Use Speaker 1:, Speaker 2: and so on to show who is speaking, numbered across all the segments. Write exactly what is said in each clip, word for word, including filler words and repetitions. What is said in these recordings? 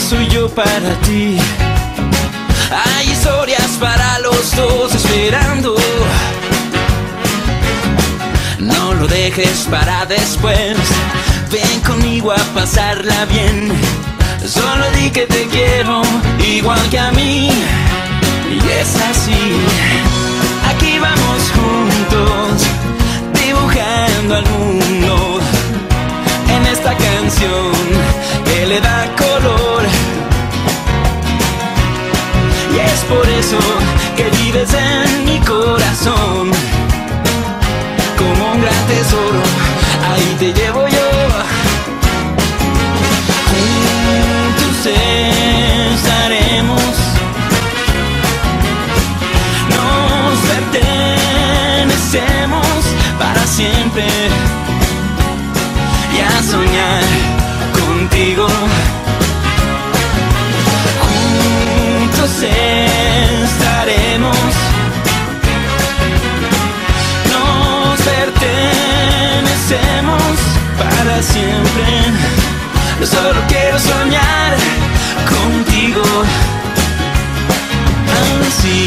Speaker 1: soy yo para ti. Hay historias para los dos esperando. No lo dejes para después. Ven conmigo a pasarla bien. Solo di que te quiero igual que a mí. Y es así. Aquí vamos juntos, dibujando al mundo en esta canción que le da color. Y es por eso que vives en mi corazón como un gran tesoro. Ahí te llevo yo. Juntos estaremos. Nos pertenecemos para siempre. Y a soñar contigo. Juntos estaremos. Nos pertenecemos para siempre. Yo solo quiero soñar contigo. Así.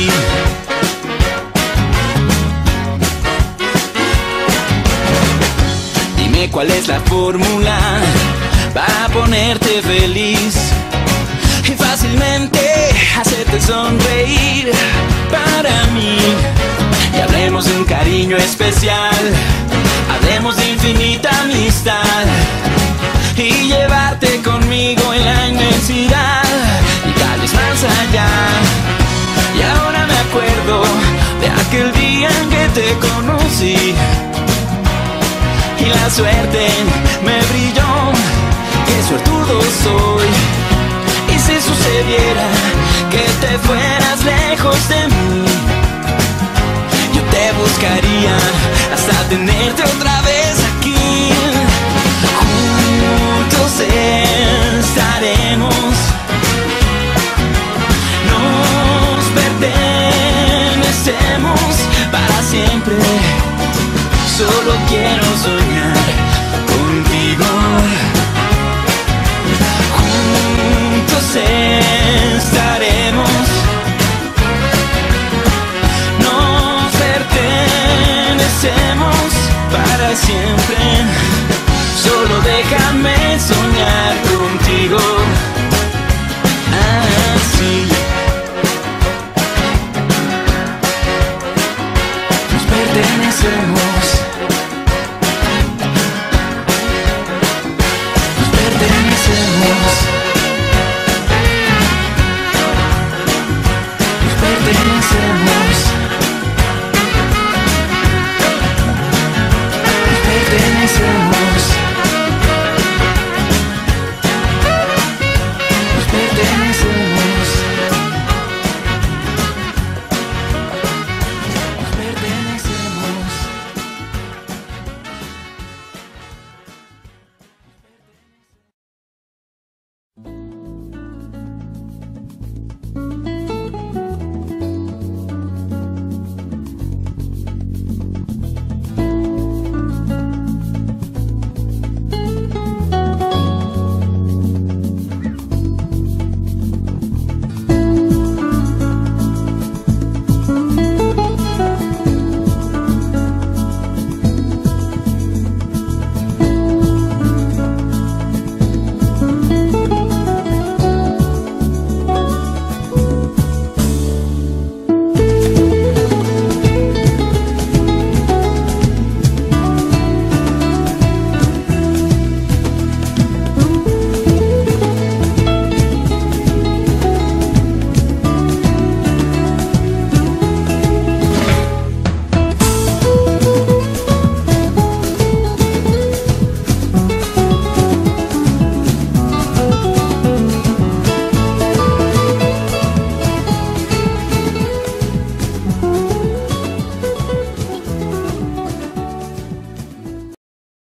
Speaker 1: Dime cuál es la fórmula para ponerte feliz y fácilmente hacerte sonreír para mí. Y hablemos de un cariño especial, hablemos de infinita amistad y llevarte conmigo en la inmensidad y tal vez más allá. Y ahora me acuerdo de aquel día en que te conocí y la suerte me brilló. Qué suertudo soy. Y si sucediera que te fueras lejos de mí, yo te buscaría hasta tenerte otra vez aquí. Juntos estaremos. Nos pertenecemos para siempre. Solo quiero soñar contigo. Juntos estaremos. Nos pertenecemos para siempre. Solo déjame soñar contigo. Así. Nos pertenecemos. Nos pertenecemos. Nos pertenecemos.